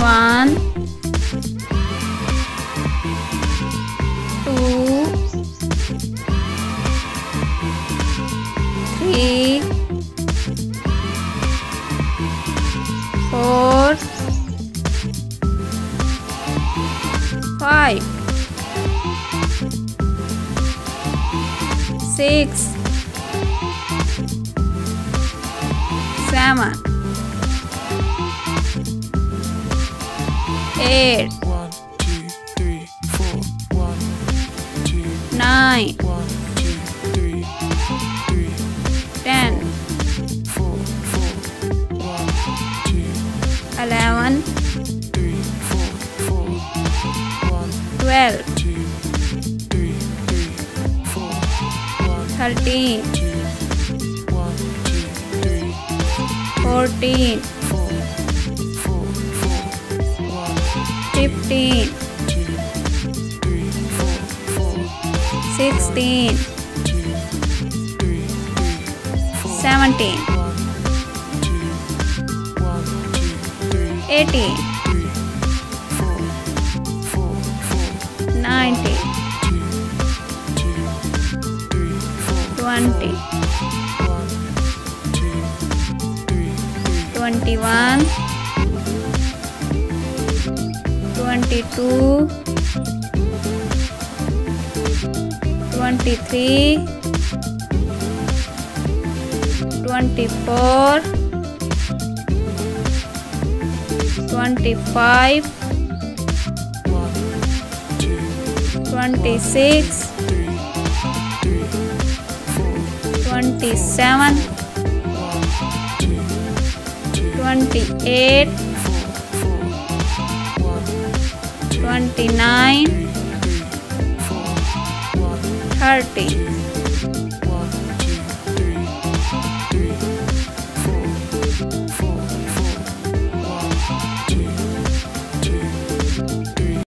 1, 2, 3, 4, 5, 6, 7, 8, 1, 2, 3, 4. 1, 2, 9, 1, 2, 3, 3, 10, 4, 4. 1, 2, 11, 3, 4, 4. 1, 12, 2, 3, 3, 4. 1, 13, 2, 1, 2, 3, 14, 4, 4, 4. 1, 15, 2, 3, 4, 4. 16, 2, 3, 4. 17, 1, 2, 1, 2, 3, 18, 3, 4, 4, 4. 19, 2, 2, 3, 4. 20, 1, 2, 3, 21, 22, 23, 24, 25, 1, 2, 26, 3, 4. 27, 2, 2, 28, 29, 30.